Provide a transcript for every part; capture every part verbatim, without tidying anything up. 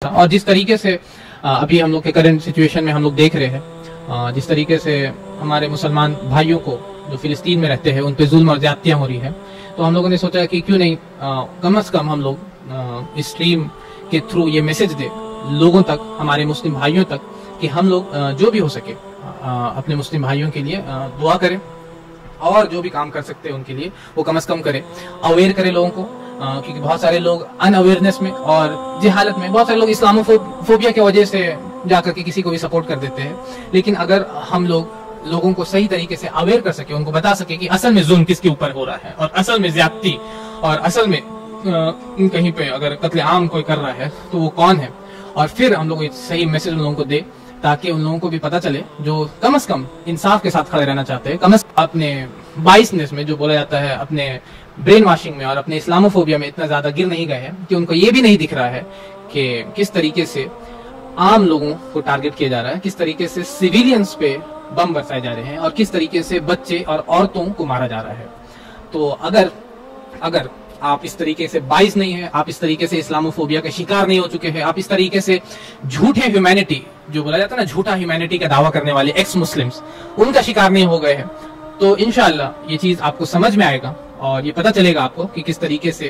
تھا. اور جس طریقے سے ابھی ہم لوگ کے کرنٹ سچویشن میں ہم لوگ دیکھ رہے ہیں، جس طریقے سے ہمارے مسلمان بھائیوں کو جو فلسطین میں رہتے ہیں ان پہ ظلم اور زیادتیاں ہو رہی ہیں، تو ہم لوگوں نے سوچا کہ کیوں نہیں کم از کم ہم لوگ اسٹریم کے تھرو یہ میسج دے لوگوں تک، ہمارے مسلم بھائیوں تک، کہ ہم لوگ جو بھی ہو سکے اپنے مسلم بھائیوں کے لیے دعا کریں، اور جو بھی کام کر سکتے ہیں ان کے لیے وہ کم از کم کریں، اویئر کریں لوگوں کو. کیونکہ بہت سارے لوگ ان اویئرنیس میں اور جہالت میں، بہت سارے لوگ اسلامو فوبیا کی وجہ سے جا کر کے کسی کو بھی سپورٹ کر دیتے ہیں. لیکن اگر ہم لوگ لوگوں کو صحیح طریقے سے اویئر کر سکے، ان کو بتا سکے کہ اصل میں ظلم کس کے اوپر ہو رہا ہے، اور اصل میں زیادتی، اور اصل میں کہیں پہ اگر قتل عام کوئی کر رہا ہے تو وہ کون ہے، اور پھر ہم لوگ صحیح میسج ان لوگوں کو دے، تاکہ ان لوگوں کو بھی پتہ چلے جو کم از کم انصاف کے ساتھ کھڑے رہنا چاہتے ہیں، کم از کم اپنے بائسنس میں جو بولا جاتا ہے، اپنے برین واشنگ میں اور اپنے اسلامو فوبیا میں اتنا زیادہ گر نہیں گئے ہیں کہ ان کو یہ بھی نہیں دکھ رہا ہے کہ کس طریقے سے عام لوگوں کو ٹارگٹ کیا جا رہا ہے، کس طریقے سے سویلینز پہ بم برسائے جا رہے ہیں، اور کس طریقے سے بچے اور عورتوں کو مارا جا رہا ہے. تو اگر اگر آپ اس طریقے سے باعث نہیں ہیں، آپ اس طریقے سے اسلامو فوبیا کے شکار نہیں ہو چکے ہیں، آپ اس طریقے سے جھوٹے ہیومینٹی جو بولا جاتا ہے نا، جھوٹا ہیومینٹی کا دعویٰ کرنے والے ایکس مسلمز، ان کا شکار نہیں ہو گئے ہیں، تو انشاءاللہ یہ چیز آپ کو سمجھ میں آئے گا، اور یہ پتہ چلے گا آپ کو کہ کس طریقے سے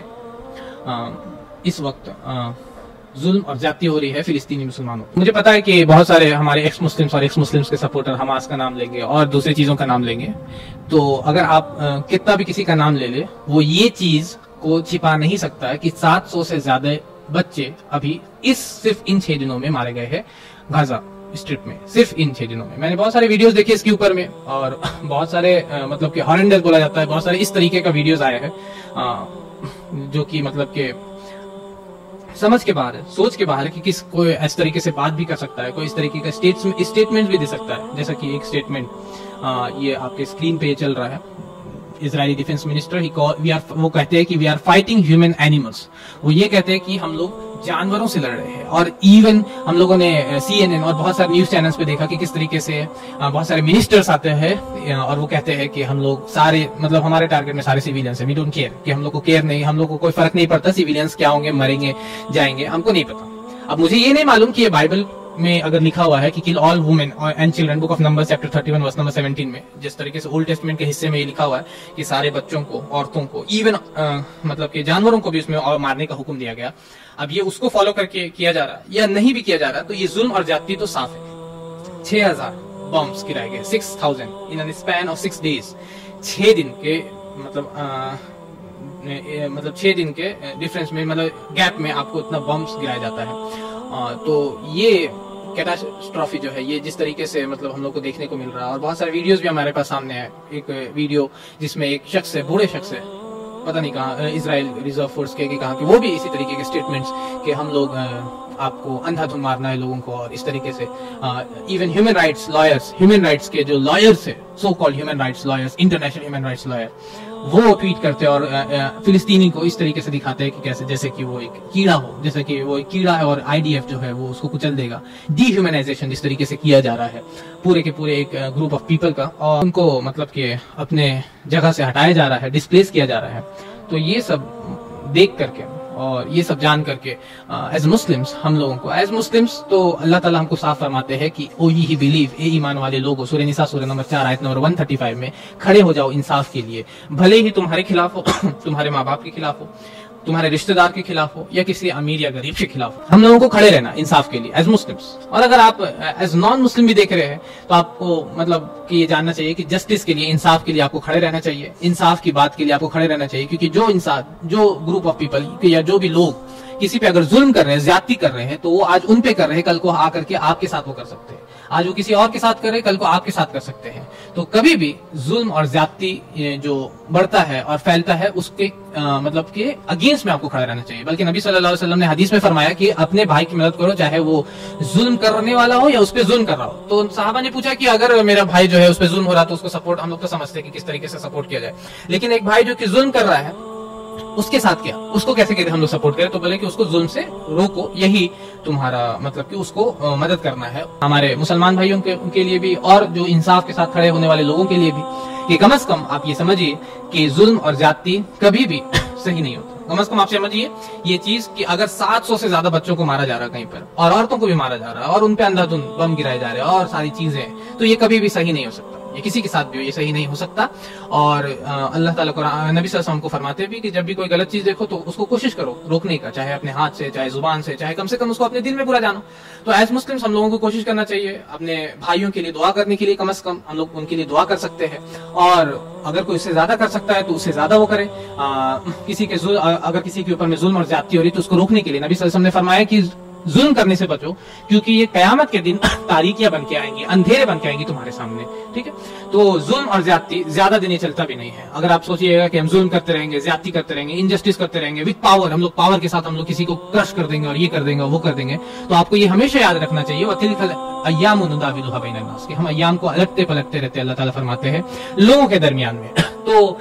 اس وقت ظلم اور زیادتی ہو رہی ہے فلسطینی مسلمانوں. مجھے پتا ہے کہ بہت سارے ہمارے ایکس مسلمز اور ایکس مسلمز کے سپورٹر حماس کا نام لیں گے اور دوسری چیزوں کا نام لیں گے، تو اگر آپ کتنا بھی کسی کا نام لے لے، وہ یہ چیز کو چھپا نہیں سکتا ہے کہ سات سو سے زیادہ بچے ابھی اس صرف ان چھ دنوں میں مارے گئے ہیں غزہ اسٹرپ میں، صرف ان چھ دنوں میں. میں نے بہت سارے ویڈیوز دیکھے اس کے اوپر میں، اور بہت سارے مطلب کہ ہارنڈر بولا جاتا ہے، بہت سارے اس طریقے کا ویڈیوز آئے ہیں جو کہ مطلب کہ سمجھ کے باہر ہے، سوچ کے باہر ہے کہ کس کوئی اس طریقے سے بات بھی کر سکتا ہے، کوئی اس طریقے کا اسٹیٹمنٹ بھی دے سکتا ہے. جیسا کہ ایک اسٹیٹمنٹ یہ آپ کے اسکرین پہ چل رہا ہے، اسرائیلی ڈیفنس منسٹر وہ کہتے ہیں کہ we are fighting human animals. وہ یہ کہتے ہیں کہ ہم لوگ جانوروں سے لڑ رہے ہیں. اور ایون ہم لوگوں نے سی این این اور بہت سارے نیوز چینلز پہ دیکھا کہ کس طریقے سے بہت سارے منسٹرز آتے ہیں اور وہ کہتے ہیں کہ ہم لوگ سارے مطلب ہمارے ٹارگٹ میں سارے سیویلینس ہیں، وی ڈونٹ کیئر، کہ ہم لوگ کو کیئر نہیں، ہم لوگ کو کوئی فرق نہیں پڑتا سیویلینس کیا ہوں گے، مریں گے جائیں گے، ہم کو نہیں پتا. اب مجھے یہ نہیں معلوم کہ یہ بائبل میں اگر لکھا ہوا ہے کہ kill all women and children, book of numbers chapter thirty one verse number seventeen میں جس طریقے سے اولڈ ٹیسٹمنٹ کے حصے میں یہ لکھا ہوا ہے کہ سارے بچوں کو، عورتوں کو، ایون مطلب کہ جانوروں کو بھی اس میں مارنے کا حکم دیا گیا. اب یہ اس کو فالو کر کے کیا جا رہا یا نہیں بھی کیا جا رہا، تو یہ ظلم اور زیادتی تو صاف ہے. چھ ہزار بمبس گرائے گئے، six thousand in an span of six days, چھ دن کے مطلب مطلب چھ دن کے ڈفرینس میں، مطلب گیپ میں آپ کو اتنا بمبس گرایا جاتا ہے. تو یہ کیٹاسٹرافی جو ہے، یہ جس طریقے سے مطلب ہم لوگ کو دیکھنے کو مل رہا ہے، اور بہت سارے ویڈیوز بھی ہمارے پاس سامنے ہے. ایک ویڈیو جس میں ایک شخص ہے، بوڑھے شخص ہے، پتہ نہیں کہاں، اسرائیل ریزرو فورس کے کہاں کہ وہ بھی اسی طریقے کے اسٹیٹمنٹس کہ ہم لوگ آپ کو اندھا دھند مارنا ہے لوگوں کو، اور اس طریقے سے even human rights lawyers, human rights کے جو لائرس ہیں، so called human rights lawyers, international human rights lawyer, وہ ٹویٹ کرتے اور فلسطینی کو اس طریقے سے دکھاتے ہیں کہ کیسے جیسے کہ وہ ایک کیڑا ہو، جیسے کہ وہ ایک کیڑا ہے اور آئی ڈی ایف جو ہے وہ اس کو کچل دے گا. ڈی ہیومنائزیشن جس طریقے سے کیا جا رہا ہے پورے کے پورے ایک گروپ آف پیپل کا، اور ان کو مطلب کہ اپنے جگہ سے ہٹایا جا رہا ہے، ڈسپلیس کیا جا رہا ہے. تو یہ سب دیکھ کر کے اور یہ سب جان کر کے ایز مسلمز ہم لوگوں کو ایز مسلمز تو اللہ تعالیٰ ہم کو صاف فرماتے ہیں کہ او یی ہی بلیو، اے ایمان والے لوگوں، سورہ نساء سورہ نمبر چار آیت نمبر ایک سو پینتیس میں کھڑے ہو جاؤ انصاف کے لیے، بھلے ہی تمہارے خلاف ہو، تمہارے ماں باپ کے خلاف ہو، تمہارے رشتہ دار کے خلاف ہو، یا کسی امیر یا غریب کے خلاف ہو، ہم لوگوں کو کھڑے رہنا انصاف کے لیے ایز مسلمز. اور اگر آپ ایز نان مسلم بھی دیکھ رہے ہیں تو آپ کو مطلب کہ یہ جاننا چاہیے کہ جسٹس کے لیے، انصاف کے لیے آپ کو کھڑے رہنا چاہیے، انصاف کی بات کے لیے آپ کو کھڑے رہنا چاہیے. کیونکہ جو انسان، جو گروپ آف پیپل یا جو بھی لوگ کسی پہ اگر ظلم کر رہے ہیں، زیادتی کر رہے ہیں، تو وہ آج ان پہ کر رہے ہیں، کل کو آ کر کے آپ کے ساتھ وہ کر سکتے ہیں. آج وہ کسی اور کے ساتھ کر رہے ہیں، کل کو آپ کے ساتھ کر سکتے ہیں. تو کبھی بھی ظلم اور زیادتی جو بڑھتا ہے اور پھیلتا ہے، اس کے مطلب کہ اگینسٹ میں آپ کو کھڑا رہنا چاہیے. بلکہ نبی صلی اللہ علیہ وسلم نے حدیث میں فرمایا کہ اپنے بھائی کی مدد کرو، چاہے وہ ظلم کرنے والا ہو یا اس پہ ظلم کر رہا ہو. تو صحابہ نے پوچھا کہ اگر میرا بھائی جو ہے اس پہ ظلم ہو رہا تو اس کو سپورٹ، ہم لوگ تو سمجھتے ہیں کہ کس طریقے سے سپورٹ کیا جائے، لیکن ایک بھائی جو کہ ظلم کر رہا ہے اس کے ساتھ کیا، اس کو کیسے کہتے ہم لوگ سپورٹ کریں؟ تو بولے کہ اس کو ظلم سے روکو، یہی تمہارا مطلب کہ اس کو مدد کرنا ہے. ہمارے مسلمان بھائیوں کے لیے بھی اور جو انصاف کے ساتھ کھڑے ہونے والے لوگوں کے لیے بھی کہ کم از کم آپ یہ سمجھیے کہ ظلم اور زیادتی کبھی بھی صحیح نہیں ہوتا. कम से कम आप समझिए ये चीज कि अगर सात सौ से ज्यादा बच्चों को मारा जा रहा है कहीं पर, और औरतों को भी मारा जा रहा है, और उन पे अंधाधुंध बम गिराए जा रहे हैं और सारी चीजें, तो ये कभी भी सही नहीं हो सकता। ये किसी के साथ भी हो, ये सही नहीं हो सकता। और अल्लाह ताला कुरान नबी सल्लल्लाहु अलैहि वसल्लम को फरमाते भी कि जब भी कोई गलत चीज देखो तो उसको कोशिश करो रोकने का, चाहे अपने हाथ से, चाहे जुबान से, चाहे कम से कम उसको अपने दिल में बुरा जानो। तो एज मुस्लिम्स हम लोगों को कोशिश करना चाहिए अपने भाइयों के लिए दुआ करने के लिए, कम से कम हम लोग उनके लिए दुआ कर सकते हैं, और अगर कोई उससे ज्यादा कर सकता है तो उससे ज्यादा वो करे। आ, किसी के अगर किसी के ऊपर में जुल्म और ज्यादती हो रही तो उसको रोकने के लिए नबी सल्लल्लाहु अलैहि वसल्लम ने फरमाया कि जुल्म करने से बचो, क्योंकि ये कयामत के दिन तारीकियां बन के आएंगी, अंधेरे बन के आएंगी तुम्हारे सामने। ठीक है, तो जुल्म और ज्यादती ज्यादा दिन चलता भी नहीं है। अगर आप सोचिएगा कि हम जुल्म करते रहेंगे, ज्यादती करते रहेंगे, इनजस्टिस करते रहेंगे विद पावर, हम लोग पावर के साथ हम लोग किसी को क्रश कर देंगे और ये कर देंगे वो कर देंगे, तो आपको ये हमेशा याद रखना चाहिए अय्याम नुदाविलुहा बैनन नास, कि हम अय्याम को अलटते पलटते रहते, अल्लाह ताला फरमाते हैं लोगों के दरमियान में। तो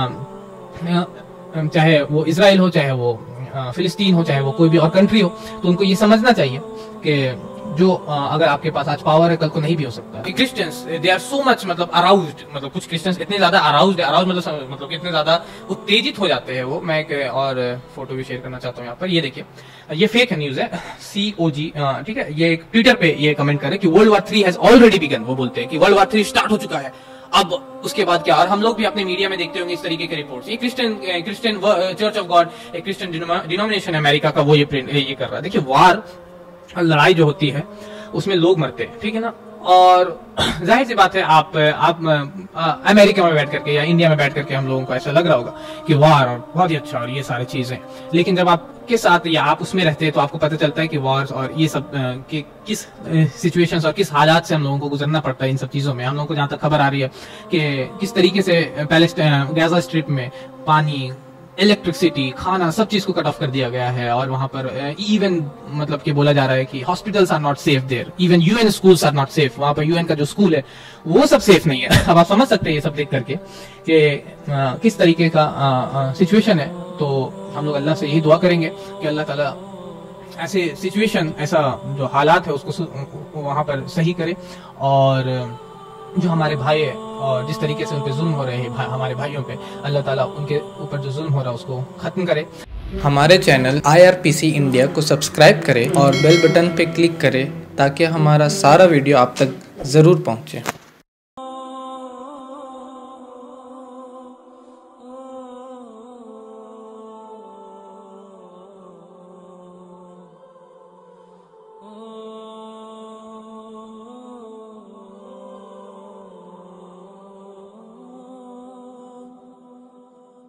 चाहे वो इजराइल हो, चाहे वो फिलिस्तीन हो, चाहे वो कोई भी और कंट्री हो, तो उनको ये समझना चाहिए कि जो अगर आपके पास आज पावर है कल को नहीं भी हो सकता। Christians they are so much मतलब अराउज्ड, मतलब कुछ क्रिश्चियंस इतने ज्यादा अराउज्ड अराउज्ड मतलब मतलब इतने ज्यादा उत्तेजित हो जाते हैं वो। मैं एक और फोटो भी शेयर करना चाहता हूँ यहाँ पर, ये देखिए, ये फेक न्यूज है, सी ओ जी, ठीक है, ये ट्विटर पे ये कमेंट करे कि world war three has already begun. वो बोलते हैं कि वर्ल्ड वॉर थ्री स्टार्ट हो चुका है, अब उसके बाद क्या। और हम लोग भी अपने मीडिया में देखते होंगे इस तरीके के रिपोर्ट्स। ये Christian Christian church of God, एक क्रिश्चियन डिनोमिनेशन है अमेरिका का, वो ये ये कर रहा है। देखिए, वार लड़ाई जो होती है उसमें लोग मरते हैं, ठीक है ना, और जाहिर सी बात है आप आप अमेरिका में बैठ करके या इंडिया में बैठ करके हम लोगों को ऐसा लग रहा होगा कि वार और बहुत ही अच्छा और ये सारी चीजें, लेकिन जब आपके साथ या आप उसमें रहते हैं तो आपको पता चलता है कि वॉर्स और ये सब कि किस सिचुएशंस और किस हालात से हम लोगों को गुजरना पड़ता है इन सब चीजों में। हम लोगों को जहां तक खबर आ रही है कि किस तरीके से पैलेस्टाइन गाजा स्ट्रिप में पानी, इलेक्ट्रिसिटी, खाना, सब चीज को कट ऑफ कर दिया गया है, और वहां पर इवन मतलब कि बोला जा रहा है कि hospitals are not safe there, even UN schools are not safe. वहां पर यूएन का जो स्कूल है वो सब सेफ नहीं है। अब आप समझ सकते हैं ये सब देख करके कि किस तरीके का सिचुएशन है। तो हम लोग अल्लाह से यही दुआ करेंगे कि अल्लाह ताला ऐसे सिचुएशन, ऐसा जो हालात है उसको वहां पर सही करे, और जो हमारे भाई है और जिस तरीके से उन पे जुल्म हो रहे हैं भा, हमारे भाइयों पे, अल्लाह ताला उनके ऊपर जो जुल्म हो रहा है उसको खत्म करे। हमारे channel I R P C India को सब्सक्राइब करें और बेल बटन पे क्लिक करें ताकि हमारा सारा वीडियो आप तक ज़रूर पहुँचे।